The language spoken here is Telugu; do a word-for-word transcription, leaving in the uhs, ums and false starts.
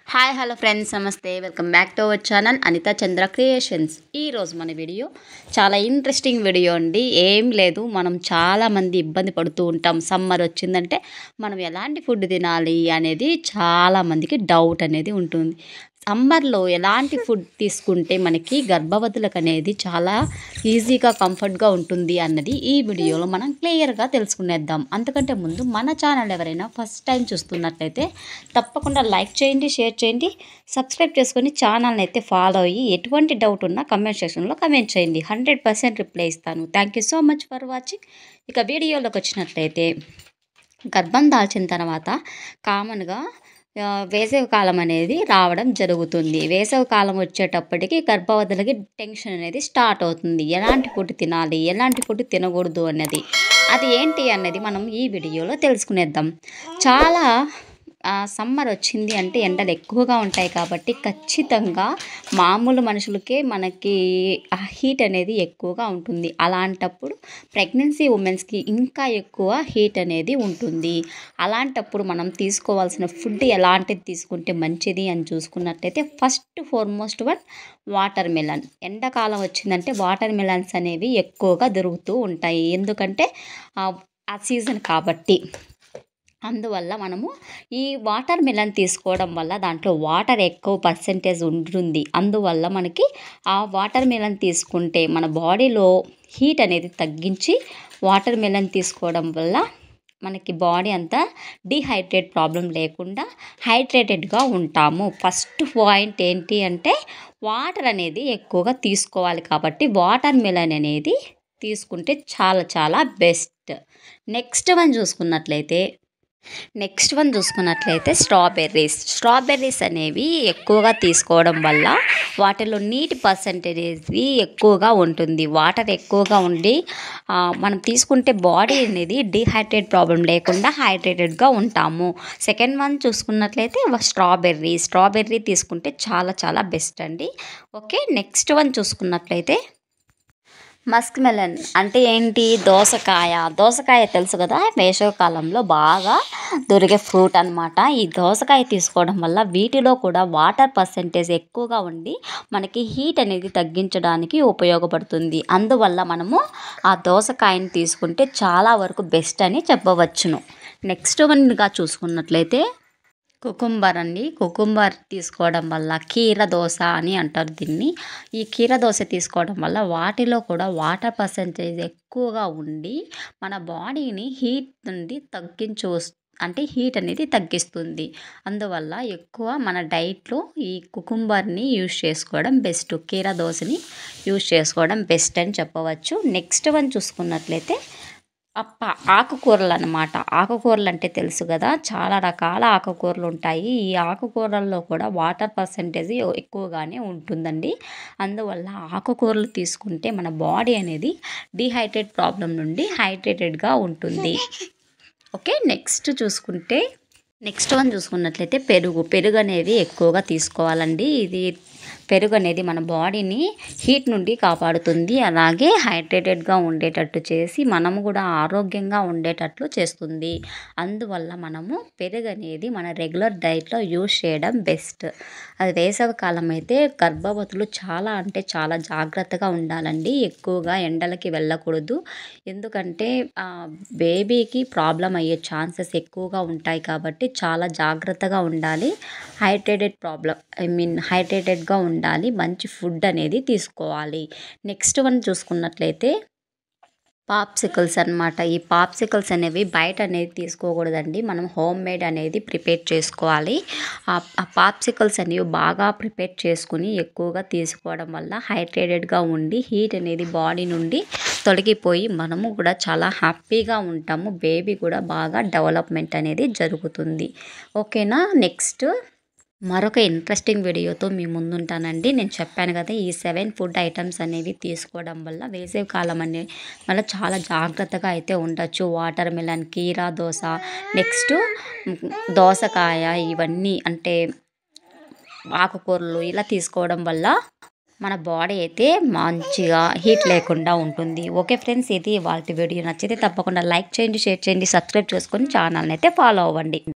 హాయ్ హలో ఫ్రెండ్స్, నమస్తే. Welcome back to our channel Anitha Chandra creations. ఈరోజు మన వీడియో చాలా ఇంట్రెస్టింగ్ వీడియో అండి. ఏం లేదు, మనం చాలామంది ఇబ్బంది పడుతూ ఉంటాం. సమ్మర్ వచ్చిందంటే మనం ఎలాంటి ఫుడ్ తినాలి అనేది చాలామందికి డౌట్ అనేది ఉంటుంది. సమ్మర్లో ఎలాంటి ఫుడ్ తీసుకుంటే మనకి గర్భవతులకు అనేది చాలా ఈజీగా కంఫర్ట్గా ఉంటుంది అన్నది ఈ వీడియోలో మనం క్లియర్గా తెలుసుకునేద్దాం. అంతకంటే ముందు మన ఛానల్ ఎవరైనా ఫస్ట్ టైం చూస్తున్నట్లయితే తప్పకుండా లైక్ చేయండి, షేర్ చేయండి, సబ్స్క్రైబ్ చేసుకొని ఛానల్ని అయితే ఫాలో అయ్యి ఎటువంటి డౌట్ ఉన్నా కమెంట్ సెక్షన్లో కమెంట్ చేయండి. హండ్రెడ్ పర్సెంట్ రిప్లై ఇస్తాను. Thank you so much for watching. ఇక వీడియోలోకి వచ్చినట్లయితే, గర్భం దాల్చిన తర్వాత కామన్గా వేసవి కాలం అనేది రావడం జరుగుతుంది. వేసవి కాలం వచ్చేటప్పటికి గర్భవతులకి టెన్షన్ అనేది స్టార్ట్ అవుతుంది. ఎలాంటి ఫుడ్ తినాలి, ఎలాంటి ఫుడ్ తినకూడదు అన్నది, అది ఏంటి అన్నది మనం ఈ వీడియోలో తెలుసుకునేద్దాం. చాలా సమ్మర్ వచ్చింది అంటే ఎండలు ఎక్కువగా ఉంటాయి కాబట్టి ఖచ్చితంగా మామూలు మనుషులకే మనకి ఆ హీట్ అనేది ఎక్కువగా ఉంటుంది. అలాంటప్పుడు ప్రెగ్నెన్సీ ఉమెన్స్కి ఇంకా ఎక్కువ హీట్ అనేది ఉంటుంది. అలాంటప్పుడు మనం తీసుకోవాల్సిన ఫుడ్ ఎలాంటిది తీసుకుంటే మంచిది అని చూసుకున్నట్లయితే, first foremost one watermelon. ఎండాకాలం వచ్చిందంటే వాటర్ మిలన్స్ అనేవి ఎక్కువగా దొరుకుతూ ఉంటాయి. ఎందుకంటే ఆ సీజన్ కాబట్టి. అందువల్ల మనము ఈ వాటర్ మిలన్ తీసుకోవడం వల్ల దాంట్లో వాటర్ ఎక్కువ పర్సెంటేజ్ ఉంటుంది. అందువల్ల మనకి ఆ వాటర్ మిలన్ తీసుకుంటే మన బాడీలో హీట్ అనేది తగ్గించి, వాటర్ మిలన్ తీసుకోవడం వల్ల మనకి బాడీ అంతా డీహైడ్రేట్ ప్రాబ్లం లేకుండా హైడ్రేటెడ్గా ఉంటాము. ఫస్ట్ పాయింట్ ఏంటి అంటే వాటర్ అనేది ఎక్కువగా తీసుకోవాలి. కాబట్టి వాటర్ మిలన్ అనేది తీసుకుంటే చాలా చాలా బెస్ట్. నెక్స్ట్ వన్ చూసుకున్నట్లయితే నెక్స్ట్ వన్ చూసుకున్నట్లయితే స్ట్రాబెర్రీస్. స్ట్రాబెర్రీస్ అనేవి ఎక్కువగా తీసుకోవడం వల్ల వాటిలో నీటి పర్సంటేజ్ ఎక్కువగా ఉంటుంది. వాటర్ ఎక్కువగా ఉండి మనం తీసుకుంటే బాడీ అనేది డీహైడ్రేట్ ప్రాబ్లం లేకుండా హైడ్రేటెడ్గా ఉంటాము. సెకండ్ వన్ చూసుకున్నట్లయితే స్ట్రాబెర్రీ. స్ట్రాబెర్రీ తీసుకుంటే చాలా చాలా బెస్ట్ అండి. ఓకే, నెక్స్ట్ వన్ చూసుకున్నట్లయితే మస్క్ మెలన్ అంటే ఏంటి? దోసకాయ. దోసకాయ తెలుసు కదా, వేసవికాలంలో బాగా దొరికే ఫ్రూట్ అనమాట. ఈ దోసకాయ తీసుకోవడం వల్ల వీటిలో కూడా వాటర్ పర్సెంటేజ్ ఎక్కువగా ఉండి మనకి హీట్ అనేది తగ్గించడానికి ఉపయోగపడుతుంది. అందువల్ల మనము ఆ దోసకాయని తీసుకుంటే చాలా వరకు బెస్ట్ అని చెప్పవచ్చును. నెక్స్ట్ వన్గా చూసుకున్నట్లయితే కుకుంబర్ అండి. కుకుంబర్ తీసుకోవడం వల్ల కీర దోస అని అంటారు దీన్ని. ఈ కీర దోస తీసుకోవడం వల్ల వాటిలో కూడా వాటర్ పర్సెంటేజ్ ఎక్కువగా ఉండి మన బాడీని హీట్ నుండి తగ్గించు అంటే హీట్ అనేది తగ్గిస్తుంది. అందువల్ల ఎక్కువ మన డైట్లో ఈ కుకుంబర్ని యూజ్ చేసుకోవడం బెస్ట్. కీర దోసని యూజ్ చేసుకోవడం బెస్ట్ అని చెప్పవచ్చు. నెక్స్ట్ వన్ చూసుకున్నట్లయితే అప్ప ఆకుకూరలు అన్నమాట. ఆకుకూరలు అంటే తెలుసు కదా, చాలా రకాల ఆకుకూరలు ఉంటాయి. ఈ ఆకుకూరల్లో కూడా వాటర్ పర్సెంటేజ్ ఎక్కువగానే ఉంటుందండి. అందువల్ల ఆకుకూరలు తీసుకుంటే మన బాడీ అనేది డీహైడ్రేట్ ప్రాబ్లం నుండి హైడ్రేటెడ్గా ఉంటుంది. ఓకే, నెక్స్ట్ చూసుకుంటే నెక్స్ట్ వన్ చూసుకున్నట్లయితే పెరుగు. పెరుగు అనేది ఎక్కువగా తీసుకోవాలండి. ఇది పెరుగు అనేది మన బాడీని హీట్ నుండి కాపాడుతుంది. అలాగే హైడ్రేటెడ్గా ఉండేటట్టు చేసి మనము కూడా ఆరోగ్యంగా ఉండేటట్లు చేస్తుంది. అందువల్ల మనము పెరుగు అనేది మన రెగ్యులర్ డైట్లో యూజ్ చేయడం బెస్ట్. అది వేసవి కాలం అయితే గర్భవతులు చాలా అంటే చాలా జాగ్రత్తగా ఉండాలండి. ఎక్కువగా ఎండలకి వెళ్ళకూడదు. ఎందుకంటే బేబీకి ప్రాబ్లం అయ్యే ఛాన్సెస్ ఎక్కువగా ఉంటాయి కాబట్టి చాలా జాగ్రత్తగా ఉండాలి. హైడ్రేటెడ్ ప్రాబ్లం ఐ మీన్ హైడ్రేటెడ్గా ఉండాలి. మంచి ఫుడ్ అనేది తీసుకోవాలి. నెక్స్ట్ వన్ చూసుకున్నట్లయితే పాప్సికల్స్ అన్నమాట. ఈ పాప్సికల్స్ అనేవి బయట అనేది తీసుకోకూడదండి. మనం హోమ్ మేడ్ అనేది ప్రిపేర్ చేసుకోవాలి. ఆ పాప్సికల్స్ అనేవి బాగా ప్రిపేర్ చేసుకుని ఎక్కువగా తీసుకోవడం వల్ల హైడ్రేటెడ్గా ఉండి హీట్ అనేది బాడీ నుండి తొలగిపోయి మనము కూడా చాలా హ్యాపీగా ఉంటాము. బేబీ కూడా బాగా డెవలప్మెంట్ అనేది జరుగుతుంది. ఓకేనా, నెక్స్ట్ మరొక ఇంట్రెస్టింగ్ వీడియోతో మీ ముందుంటానండి. నేను చెప్పాను కదా, ఈ సెవెన్ ఫుడ్ ఐటమ్స్ అనేవి తీసుకోవడం వల్ల వేసవి కాలం అనే వల్ల చాలా జాగ్రత్తగా అయితే ఉండొచ్చు. వాటర్ మిలన్, కీరా దోస, నెక్స్ట్ దోసకాయ, ఇవన్నీ అంటే ఆకుకూరలు ఇలా తీసుకోవడం వల్ల మన బాడీ అయితే మంచిగా హీట్ లేకుండా ఉంటుంది. ఓకే ఫ్రెండ్స్, ఇది వాళ్ళ వీడియో. నచ్చితే తప్పకుండా లైక్ చేయండి, షేర్ చేయండి, సబ్స్క్రైబ్ చేసుకొని ఛానల్ని అయితే ఫాలో అవ్వండి.